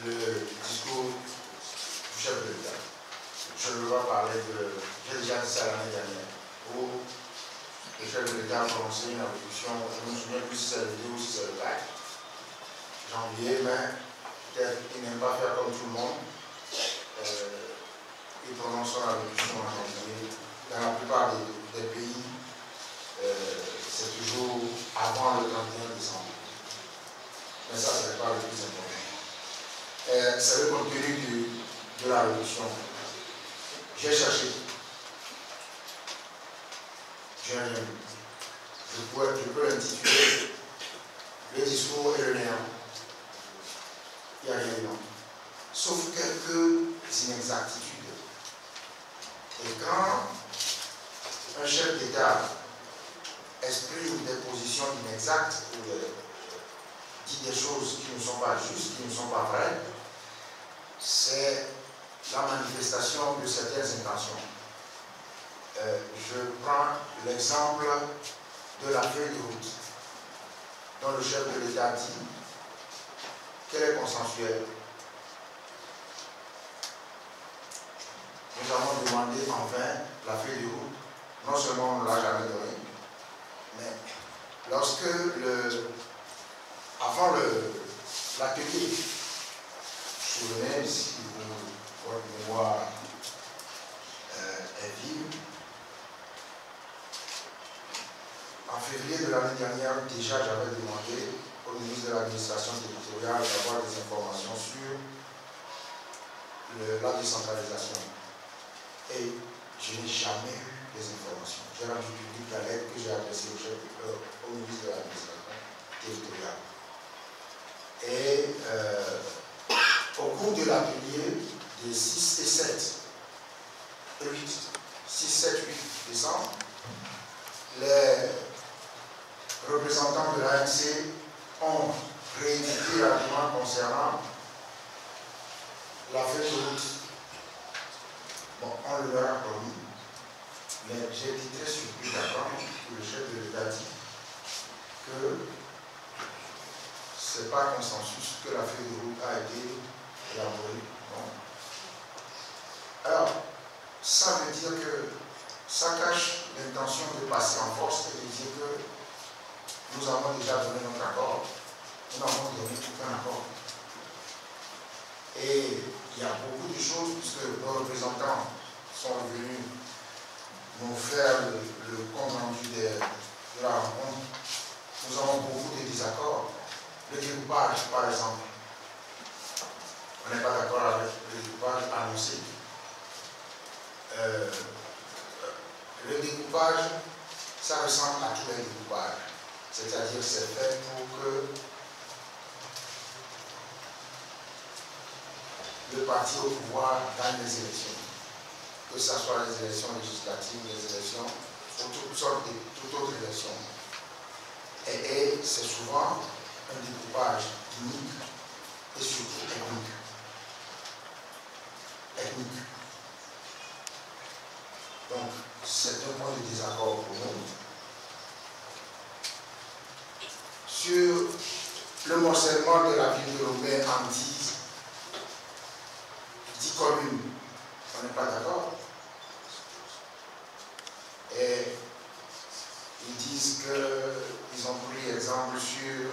le discours du chef de l'État. Je ne veux pas parler de... J'ai déjà dit ça l'année dernière, où le chef de l'État a prononcé une allocution, je ne me souviens plus si c'est le 2 ou si c'est le 4 janvier, mais peut-être qu'il n'aime pas faire comme tout le monde. Il prononce son allocution en janvier. Dans la plupart des pays, c'est toujours avant le 31 décembre. Mais ça, ce n'est pas le plus important. C'est le contenu de la révolution. J'ai cherché. J'ai rien vu. Je peux l'intituler le discours et le néant. Il n'y a rien dedans. Sauf quelques inexactitudes. Et quand un chef d'État exprime des positions inexactes ou dit des choses qui ne sont pas justes, qui ne sont pas vraies, c'est la manifestation de certaines intentions. Je prends l'exemple de la feuille de route dont le chef de l'État dit qu'elle est consensuelle. Nous avons demandé en vain la feuille de route. Non seulement on ne l'a jamais donnée, mais lorsque avant l'atelier, je vous souvenez, si votre mémoire est vive, en février de l'année dernière, déjà j'avais demandé au ministre de l'administration territoriale d'avoir des informations sur la décentralisation. Et je n'ai jamais eu des informations. J'ai rendu public la lettre que j'ai adressée au ministre de l'administration territoriale. Et au cours de l'atelier des 6 et 7 et 8, 6, 7, 8 décembre, les représentants de l'ANC ont réédité l'argument concernant la feuille de route. Bon, on le leur a promis, mais j'ai été très surpris d'apprendre que le chef de l'État dit que ce n'est pas consensus que la feuille de route a été élaborée. Non. Alors, ça veut dire que ça cache l'intention de passer en force et de dire que nous avons déjà donné notre accord. Nous n'avons donné aucun accord. Et il y a beaucoup de choses, puisque nos représentants sont venus nous faire le compte rendu de la rencontre. Nous avons beaucoup de désaccords. Le découpage, par exemple, on n'est pas d'accord avec le découpage annoncé. Le découpage, ça ressemble à tous les découpages. C'est-à-dire que c'est fait pour que le parti au pouvoir gagne les élections. Que ce soit les élections législatives, les élections, ou toute autre élection. Et c'est souvent un découpage unique et surtout ethnique. Donc, c'est un point de désaccord pour nous. Sur le morcellement de la ville de Roubaix en 10 communes, on n'est pas d'accord. Et ils disent qu'ils ont pris exemple sur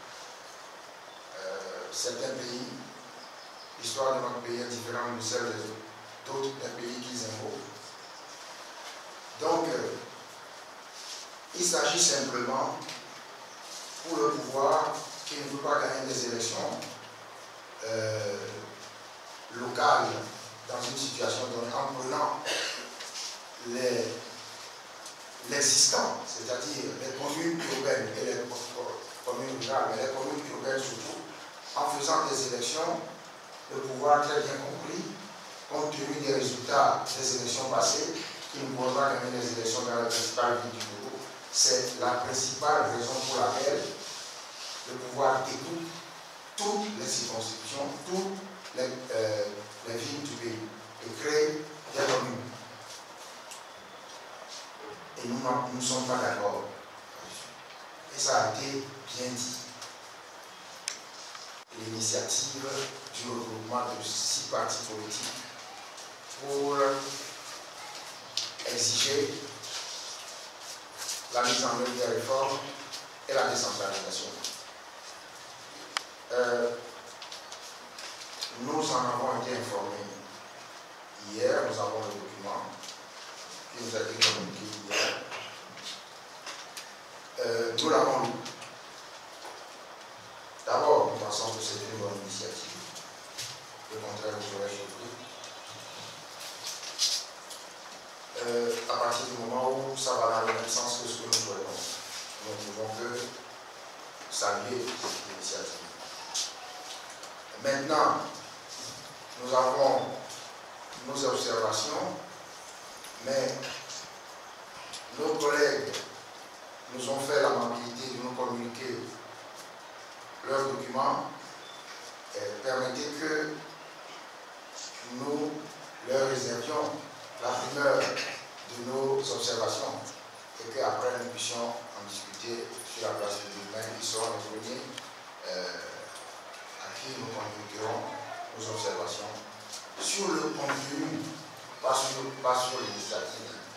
certains pays. L'histoire de notre pays est différente de celle d'autres pays qu'ils imposent. Donc, il s'agit simplement pour le pouvoir qui ne veut pas gagner des élections locales dans une situation donnée en prenant l'existant, c'est-à-dire les communes urbaines et les communes rurales, mais les communes urbaines surtout, en faisant des élections, le pouvoir très bien compris, compte tenu des résultats des élections passées, qui ne pourront pas gagner les élections dans la principale ville du Togo. C'est la principale raison pour laquelle le pouvoir écoute toutes les circonscriptions, toutes les villes du pays et crée des communes. Et nous ne sommes pas d'accord. Et ça a été bien dit. Les l'initiative du regroupement de 6 partis politiques pour exiger la mise en œuvre des réformes et la décentralisation. Nous en avons été informés hier, nous avons le document qui nous a été communiqué hier. Nous l'avons lu. D'abord, nous pensons que c'est une bonne initiative. Le contraire nous aurait surpris. À partir du moment où ça va dans le même sens que ce que nous souhaitons, nous ne pouvons que saluer cette initiative. Maintenant, nous avons nos observations, mais nos collègues nous ont fait l'amabilité de nous communiquer leurs documents. Permettez que nous leur réservions la primeur de nos observations et qu'après nous puissions en discuter sur la place publique. Mais ils seront les premiers à qui nous communiquerons nos observations sur le contenu, pas sur l'initiative.